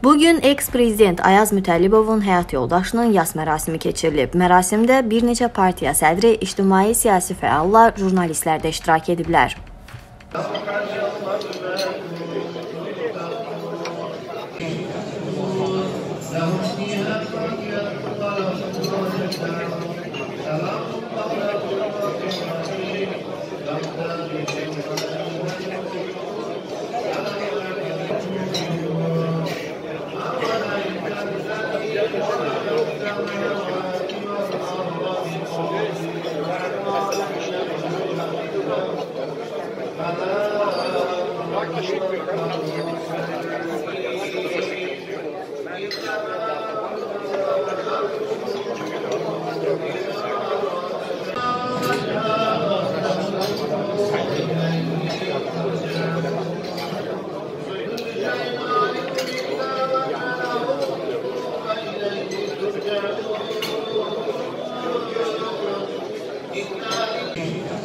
Bugün eks-prezident Ayaz Mütəllibovun həyat yoldaşının yas mərasimi keçirilib. Mərasimdə bir neçə partiya sədri, ictimai-siyasi fəallar, jurnalistlər də iştirak ediblər.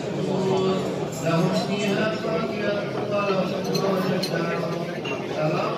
Salam